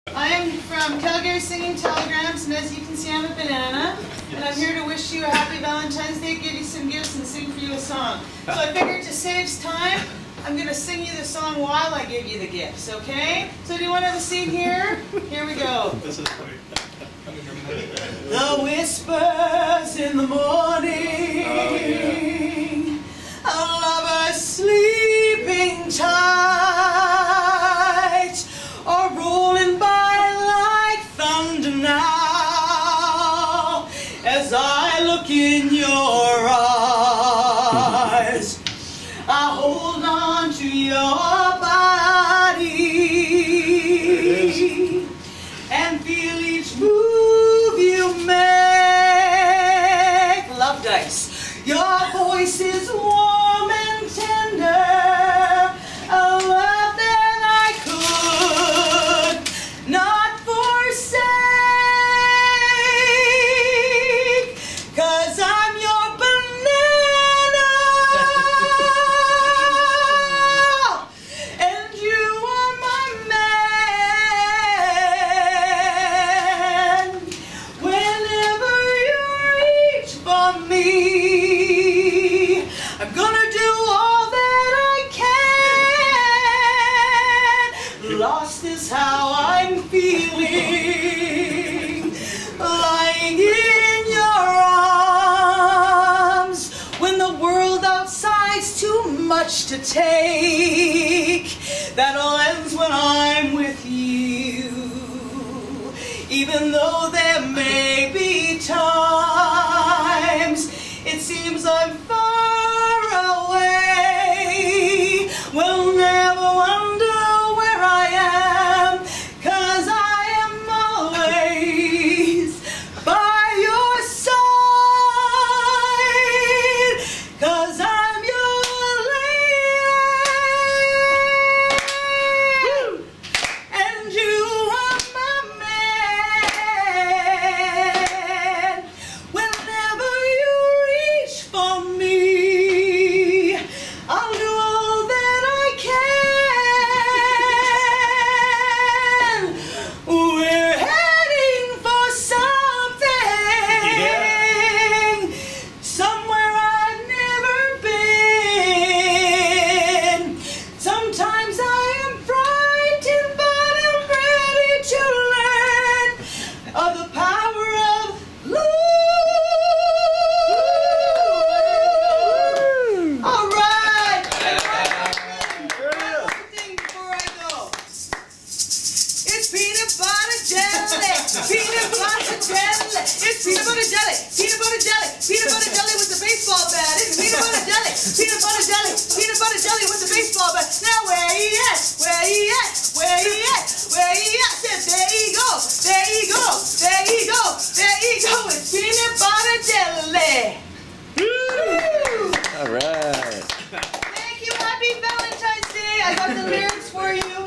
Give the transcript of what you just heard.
I am from Calgary Singing Telegrams, and as you can see, I'm a banana. And I'm here to wish you a happy Valentine's Day, give you some gifts, and sing for you a song. So I figured to save time, I'm going to sing you the song while I give you the gifts, okay? So do you want to have a seat here? Here we go. This is funny. The whispers in the morning, a lover sleeping tight, or rolling by like thunder now, as I look in your eyes. I hold on to your body and feel each move you make. Love dice. Your voice is warm and tender, a love that I could not forsake, 'cause I'm your banana and you are my man. Whenever you reach for me, I'm gonna do all that I can. Lost is how I'm feeling, lying in your arms, when the world outside's too much to take. That all ends when I'm with you, even though there may be times it seems I'm far away. We'll never wonder where I am, 'cause I am always by your side, 'cause I'm your lady and you are my man. Whenever you reach for me, I'll do all that I can. We're heading for something, somewhere I've never been. Sometimes I am frightened, but I'm ready to learn of the power of love. All right. One thing before I go. It's peanut butter jelly, peanut butter